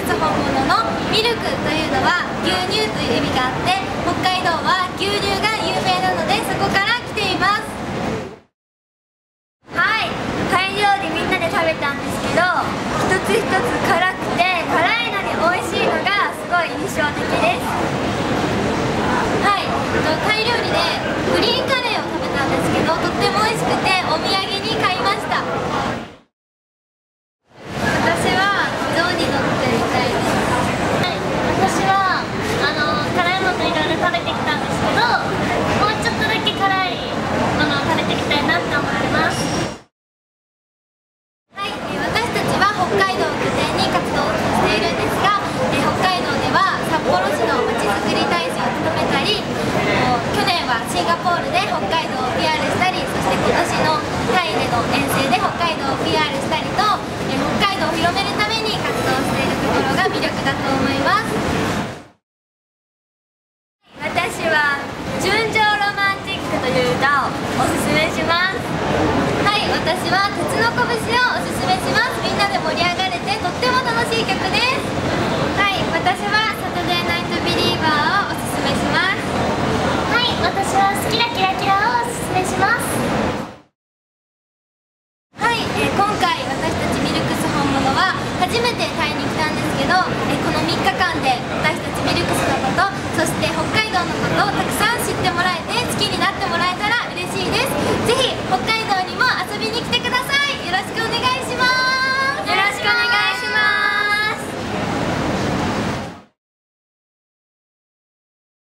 ス本物のミルクというのは牛乳という意味があって、北海道は牛乳が有名なのでそこから来ています。 はい、タイ料理みんなで食べたんですけど、一つ一つ辛くて辛いのに美味しいのがすごい印象的です。 はい、タイ料理でグリーンカレーを食べたんですけど、とっても美味しくてお土産に買いました。 私は象に乗ってみたいです。はい、私は辛いものいろいろ食べてきたんですけど、もうちょっとだけ辛いものを食べてみたいなって思ってます。 はい、私たちは北海道を拠点に活動をしているんですが、北海道では札幌市のまちづくり大使を務めたり、去年はシンガポールで北海道を PR したり、そして今年のタイでの遠征で北海道を PR したりと、北海道を広めるために活動しているところが魅力だと思います。 私は純情ロマンチックという歌をおすすめします。 はい、私は鉄の拳をおすすめします。みんなで盛り上がれてとっても楽しい曲です。 はい、私はサタデーナイトビリーバーをおすすめします。はい、私は好きなキラキラをおすすめします。 はい、今回私たちミルクス本物は初めてタイに来たんですけど、この3日間で私たちミルクスのこと